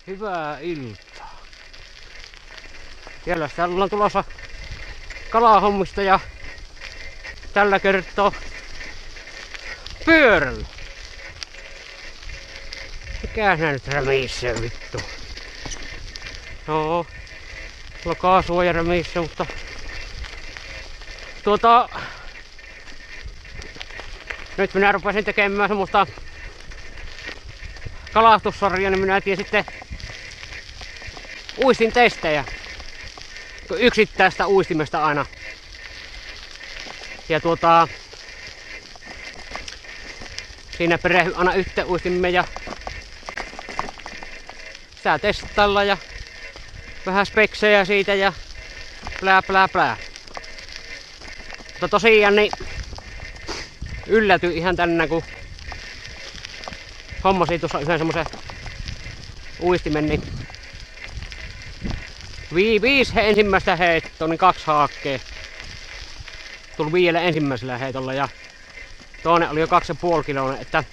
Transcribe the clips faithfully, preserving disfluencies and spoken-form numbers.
Hyvää iltaa. Siellä täällä ollaan tulossa kalahommista ja tällä kertaa pyörällä. Mikäs nää nyt rämisee vittu? No, tuolla kaasua ja rämisee, mutta tuota nyt minä rupesin tekemään semmoista kalastussarjaa, niin minä teen sitten uistin testejä. Yksittäistä uistimesta aina. Ja tuota siinä perehdy aina yhteen uistimeen ja sitä testailla ja vähän speksejä siitä ja plää plää plää. Mutta tosiaan niin yllätyin ihan tänne, kun hommasin tuossa yhden semmosen uistimen, niin vi, viisi he ensimmäistä heittoa, niin kaksi haakkeen. Tuli viidellä ensimmäisellä heitolla ja toinen oli jo kaksi ja puoli kiloinen, että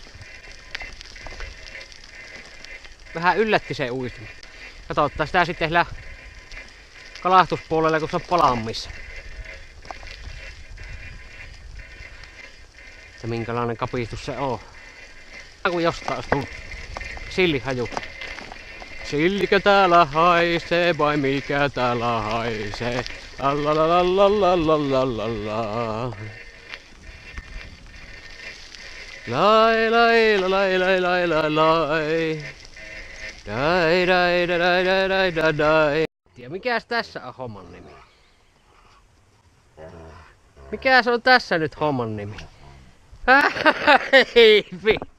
vähän yllätti se uistimi. Katsotaan sitä sitten siellä kalastuspuolella, kun se on palammissa. Että minkälainen kapistus se on. Kun jostain olisi tullut sillihaju. Sillikö täällä haisee vai mikä täällä haisee? Lalalalalalalalalala. Lai lai lai lai lai lai lai. Dai dai dai dai dai dai dai. Ja mikäs tässä on homman nimi? Mikäs on tässä nyt homman nimi? Hei vittu.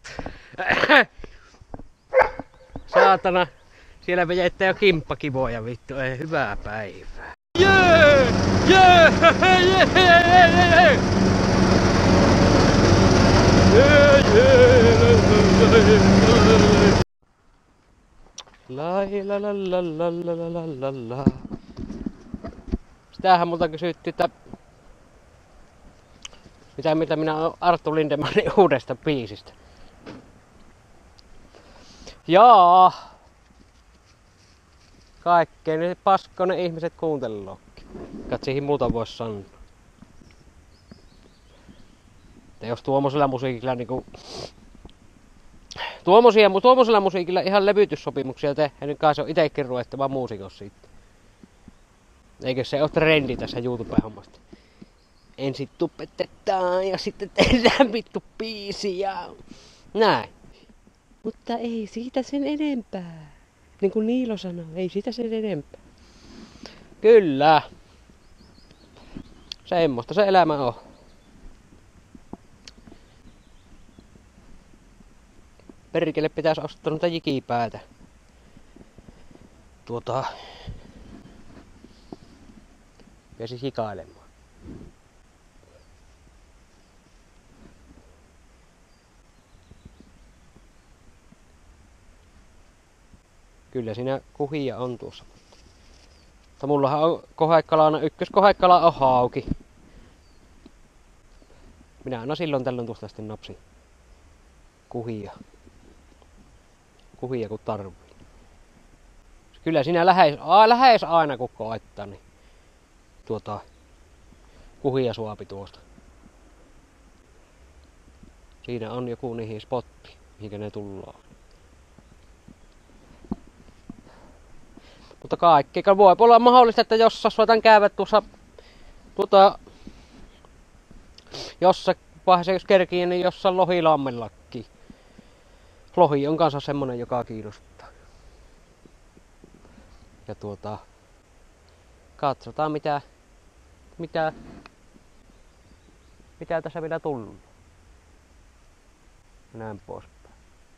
Saatana. Siellä vejettää jo kimppakivoja vittu. Ei hyvää päivää. Jee! Jee! Jee! Jee! Lai la la la la la la la la. Sitähän multa kysyttiin, että mitä mitä minä olen Arttu Lindemanin uudesta biisistä. Jaa. Kaikkea ne paskonen ihmiset kuuntelookin. Katsihin muuta vois sanoa. Ja jos tuommoisella musiikilla niinku Tuommoisia, tuommoisella musiikilla ihan levytyssopimuksia tehdään, niin kai se on itekin ruvettava muusikos siitä. Eikö se ole trendi tässä YouTube-hommasta? Ensin tupetetaan ja sitten tehdään vittu biisi ja näin. Mutta ei siitä sen enempää. Niin kuin Niilo sanoo, ei siitä sen enempää. Kyllä. Semmoista se elämä on. Perkele pitäisi ostaa noita jikipäätä. Tuota pääsis hikailemaan. Kyllä siinä kuhia on tuossa. Mutta mullahan on kohekalana, ykköskohekala on hauki. Minä aina silloin tällöin tuosta sitten napsin kuhia. Kuhia kun tarvii. Kyllä siinä lähes, a, lähes aina kun koettaa, niin tuota kuhia suopi tuosta. Siinä on joku niihin spotti, mihinkä ne tullaan. Mutta kaikki voi olla mahdollista, että jos saatan käydä tuossa tuota jossa vaiheessa jos kerkii, niin jossain Lohilammellakin. Lohi on kanssa semmonen, joka kiinnostaa. Ja tuota katsotaan mitä mitä mitä tässä vielä tullut. Näin poispäin.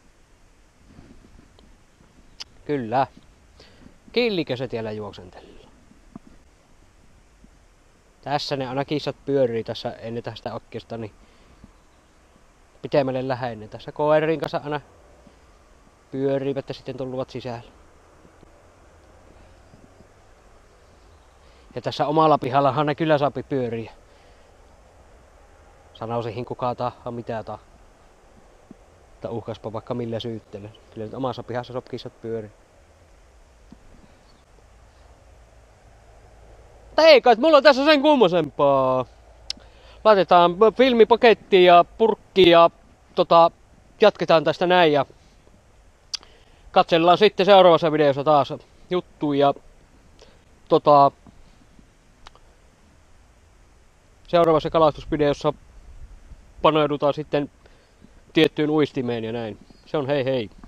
Kyllä. Killikö se tiellä juoksentelilla? Tässä ne aina kissat pyörii tässä ennen tästä okkista, niin pitemmälle läheinen. Tässä koirin kanssa aina pyörivät ja sitten tulluvat sisällä. Ja tässä omalla pihallahan ne kyllä saapi pyöriä. Sanoisin kuka tahansa mitä tahansa. Mutta uhkaspa vaikka millä syyttelen. Kyllä nyt omassa pihassa sop kissat pyörii. Mutta ei kai, mulla on tässä sen kummosempaa. Laitetaan filmipakettiin ja purkkiin ja tota, jatketaan tästä näin ja katsellaan sitten seuraavassa videossa taas juttuja. Tota, seuraavassa kalastusvideossa paneudutaan sitten tiettyyn uistimeen ja näin. Se on hei hei.